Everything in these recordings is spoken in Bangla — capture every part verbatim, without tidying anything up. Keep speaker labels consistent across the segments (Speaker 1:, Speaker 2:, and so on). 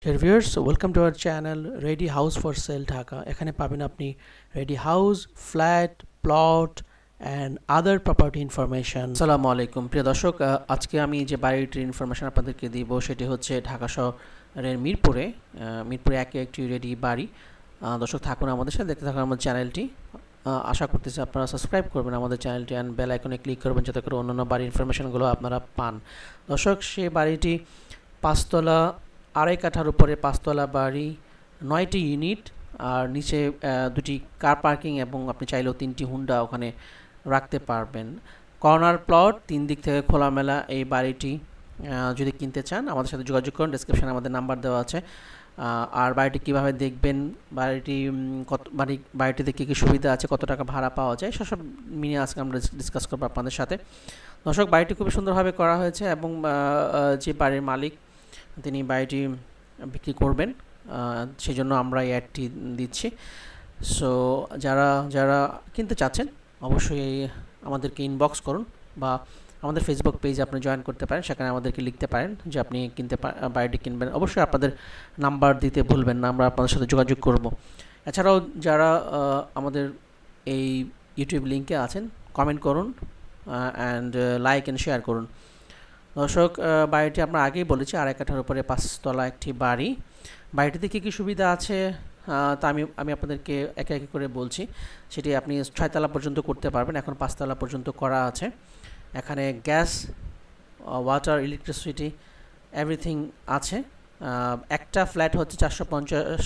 Speaker 1: Dear viewers, welcome to our channel Ready House for Sale Dhaka. এখানে পাবেন আপনি ready house, flat, plot and other property information. আসসালামু আলাইকুম প্রিয় দর্শক, আজকে আমি যে বাড়িটির ইনফরমেশন আপনাদেরকে দিব সেটি হচ্ছে ঢাকা শহরের মিরপুরে মিরপুরে একে একটি রেডি বাড়ি। দর্শক থাকুন আমাদের সাথে, দেখতে থাকুন আমাদের চ্যানেলটি। আশা করতেছি আপনারা সাবস্ক্রাইব করবেন আমাদের চ্যানেলটি অ্যান্ড বেল আইকনে ক্লিক করবেন যাতে করে অন্যান্য বাড়ির ইনফরমেশনগুলো আপনারা পান। দর্শক, সেই বাড়িটি পাঁচতলা, আড়াই কাঠার উপরে পাঁচতলা বাড়ি, নয়টি ইউনিট আর নিচে দুটি কার পার্কিং এবং আপনি চাইলেও তিনটি হুন্ডা ওখানে রাখতে পারবেন। কর্নার প্লট, তিন দিক থেকে খোলামেলা এই বাড়িটি যদি কিনতে চান আমাদের সাথে যোগাযোগ করুন, ডেসক্রিপশনে আমাদের নাম্বার দেওয়া আছে। আর বাড়িটি কীভাবে দেখবেন, বাড়িটি কত বাড়ি বাড়িটিতে কী কী সুবিধা আছে, কত টাকা ভাড়া পাওয়া যায়, সেসব নিয়ে আজকে আমরা ডিসকাস করবো আপনাদের সাথে। দর্শক, বাড়িটি খুবই সুন্দরভাবে করা হয়েছে এবং যে বাড়ির মালিক তিনি বাড়িটি বিক্রি করবেন, সেই জন্য আমরা এই অ্যাডটি দিচ্ছি। সো যারা যারা কিনতে চাচ্ছেন অবশ্যই আমাদেরকে ইনবক্স করুন বা আমাদের ফেসবুক পেজে আপনি জয়েন করতে পারেন, সেখানে আমাদেরকে লিখতে পারেন যে আপনি কিনতে বাড়িটি কিনবেন। অবশ্যই আপনাদের নাম্বার দিতে ভুলবেন না, আমরা আপনাদের সাথে যোগাযোগ করব। এছাড়াও যারা আমাদের এই ইউটিউব লিঙ্কে আছেন কমেন্ট করুন অ্যান্ড লাইক অ্যান্ড শেয়ার করুন। দর্শক, বাড়িটি আমরা আগেই বলেছি আড়াই কাঠার উপরে পাঁচতলা একটি বাড়ি। বাড়িটিতে কী কী সুবিধা আছে তা আমি আমি আপনাদেরকে একে একে করে বলছি। সেটি আপনি ছয়তলা পর্যন্ত করতে পারবেন, এখন পাঁচতলা পর্যন্ত করা আছে। এখানে গ্যাস, ওয়াটার, ইলেকট্রিসিটি এভরিথিং আছে। একটা ফ্ল্যাট হচ্ছে চারশো পঞ্চাশ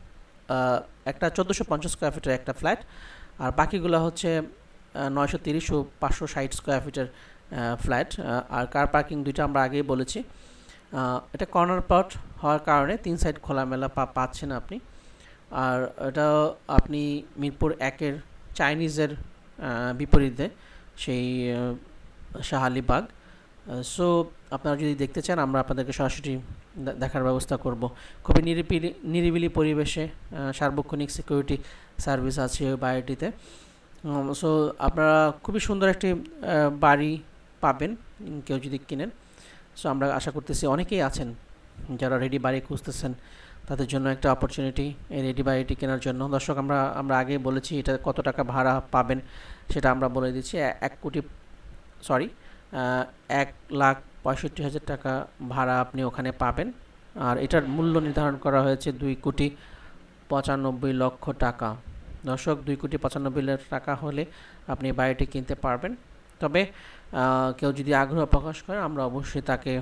Speaker 1: একটা চোদ্দোশো পঞ্চাশ স্কোয়ার ফিটের একটা ফ্ল্যাট, আর বাকিগুলো হচ্ছে নয়শো তিরিশ ও পাঁচশো ষাট স্কোয়ার ফিটের ফ্ল্যাট। আর কার পার্কিং দুইটা আমরা আগেই বলেছি। এটা কর্নার প্লট হওয়ার কারণে তিন সাইড খোলামেলা পা পাচ্ছেন আপনি। আর এটা আপনি মিরপুর একের চাইনিজের বিপরীতে সেই শাহালিবাগ। সো আপনারা যদি দেখতে চান আমরা আপনাদেরকে সরাসরি দেখার ব্যবস্থা করব। খুবই নিরিবিলি নিরিবিলি পরিবেশে সার্বক্ষণিক সিকিউরিটি সার্ভিস আছে ওই বাড়িটিতে। সো আপনারা খুবই সুন্দর একটি বাড়ি পাবেন কেউ যদি কিনেন। সো আমরা আশা করতেছি অনেকেই আছেন যারা রেডি বাড়ি খুঁজতেছেন, তাদের জন্য একটা অপরচুনিটি এই রেডি বাড়িটি কেনার জন্য। দর্শক, আমরা আমরা আগে বলেছি এটা কত টাকা ভাড়া পাবেন সেটা আমরা বলে দিচ্ছি। এক কোটি সরি এক লাখ পঁয়ষট্টি হাজার টাকা ভাড়া আপনি ওখানে পাবেন। আর এটার মূল্য নির্ধারণ করা হয়েছে দুই কোটি পঁচানব্বই লক্ষ টাকা। দর্শক, দুই কোটি পঁচানব্বই লাখ টাকা হলে আপনি বাড়িটি কিনতে পারবেন। তবে কেউ যদি আগ্রহ প্রকাশ করে আমরা অবশ্যই তাকে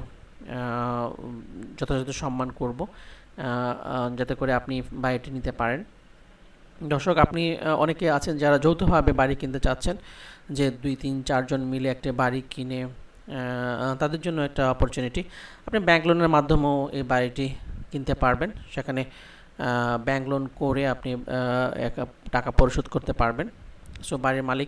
Speaker 1: যথাযথ সম্মান করব যাতে করে আপনি বাড়িটি নিতে পারেন। দর্শক, আপনি অনেকে আছেন যারা যৌথভাবে বাড়ি কিনতে চাচ্ছেন, যে দুই তিন চারজন মিলে একটা বাড়ি কিনে, তাদের জন্য একটা অপরচুনিটি। আপনি ব্যাংক লোনের মাধ্যমেও এই বাড়িটি কিনতে পারবেন। সেখানে ব্যাংক লোন করে আপনি টাকা পরিশোধ করতে পারবেন। সো বাড়ির মালিক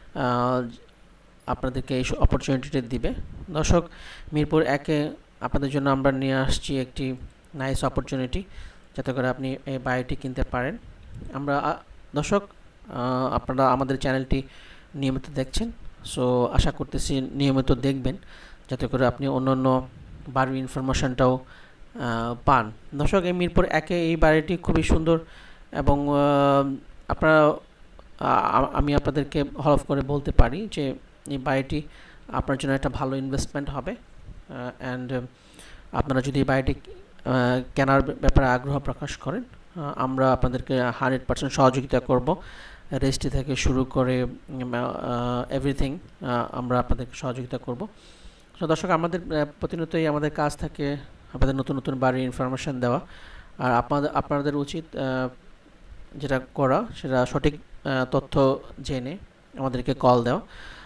Speaker 1: আপনাদেরকে এই অপরচুনিটিটি দিবে। দর্শক, মিরপুর একে আপনাদের জন্য আমরা নিয়ে আসছি একটি নাইস অপরচুনিটি যাতে করে আপনি এই বাড়িটি কিনতে পারেন। আমরা দর্শক, আপনারা আমাদের চ্যানেলটি নিয়মিত দেখছেন, সো আশা করতেছি নিয়মিত দেখবেন যাতে করে আপনি অন্য অন্য বাড়ির ইনফরমেশনটাও পান। দর্শক, এই মিরপুর একে এই বাড়িটি খুবই সুন্দর এবং আপনারা আমি আপনাদেরকে হলফ করে বলতে পারি যে এই বাড়িটি আপনার জন্য একটা ভালো ইনভেস্টমেন্ট হবে। অ্যান্ড আপনারা যদি এই বাড়িটি কেনার ব্যাপারে আগ্রহ প্রকাশ করেন আমরা আপনাদেরকে হান্ড্রেড পার্সেন্ট সহযোগিতা করব। রেজিস্ট্রি থেকে শুরু করে এভরিথিং আমরা আপনাদেরকে সহযোগিতা করব। তো দর্শক, আমাদের প্রতিনিয়তই আমাদের কাজ থাকে আপনাদের নতুন নতুন বাড়ির ইনফরমেশান দেওয়া। আর আপনাদের আপনাদের উচিত যেটা করা সেটা সঠিক তথ্য জেনে আমাদেরকে কল দেওয়া।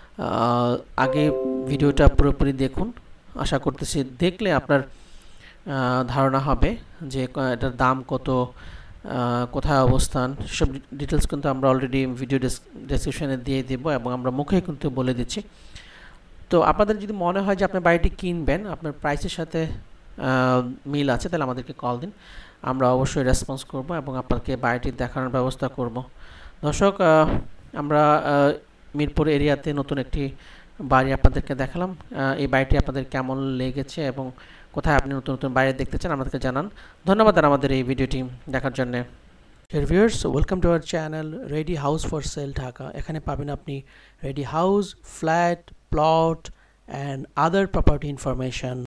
Speaker 1: আগে ভিডিওটা পুরোপুরি দেখুন, আশা করতেছি দেখলে আপনার ধারণা হবে যে এটার দাম কত, কোথায় অবস্থান, সব ডিটেলস কিন্তু আমরা অলরেডি ভিডিও ডেসক্রিপশনে দিয়ে দেবো এবং আমরা মুখে কিন্তু বলে দিচ্ছি। তো আপনাদের যদি মনে হয় যে আপনার বাড়িটি কিনবেন, আপনার প্রাইসের সাথে মিল আছে, তাহলে আমাদেরকে কল দিন, আমরা অবশ্যই রেসপন্স করব এবং আপনাকে বাড়িটি দেখানোর ব্যবস্থা করব। দর্শক, আমরা মিরপুর এরিয়াতে নতুন একটি বাড়ি আপনাদেরকে দেখালাম। এই বাড়িটি আপনাদের কেমন লেগেছে এবং কোথায় আপনি নতুন নতুন বাড়ি দেখতে চান আমাদেরকে জানান। ধন্যবাদ আর আমাদের এই ভিডিওটি দেখার জন্য। Dear viewers, welcome to our channel Ready House for Sale Dhaka. এখানে পাবেন আপনি ready house, flat, plot and other property information.